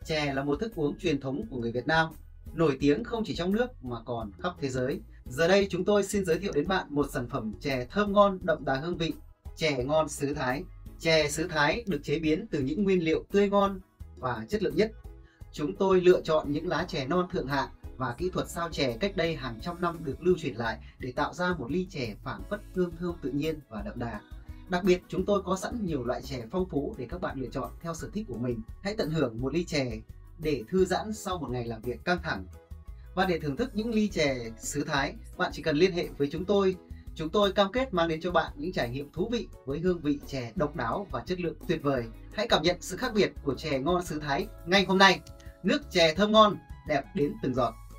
Chè là một thức uống truyền thống của người Việt Nam, nổi tiếng không chỉ trong nước mà còn khắp thế giới. Giờ đây chúng tôi xin giới thiệu đến bạn một sản phẩm chè thơm ngon, đậm đà hương vị, chè ngon xứ Thái. Chè xứ Thái được chế biến từ những nguyên liệu tươi ngon và chất lượng nhất. Chúng tôi lựa chọn những lá chè non thượng hạng và kỹ thuật sao chè cách đây hàng trăm năm được lưu truyền lại để tạo ra một ly chè phảng phất hương thơm tự nhiên và đậm đà. Đặc biệt chúng tôi có sẵn nhiều loại chè phong phú để các bạn lựa chọn theo sở thích của mình. Hãy tận hưởng một ly chè để thư giãn sau một ngày làm việc căng thẳng. Và để thưởng thức những ly chè xứ Thái, bạn chỉ cần liên hệ với chúng tôi. Chúng tôi cam kết mang đến cho bạn những trải nghiệm thú vị với hương vị chè độc đáo và chất lượng tuyệt vời. Hãy cảm nhận sự khác biệt của chè ngon xứ Thái ngay hôm nay. Nước chè thơm ngon, đẹp đến từng giọt.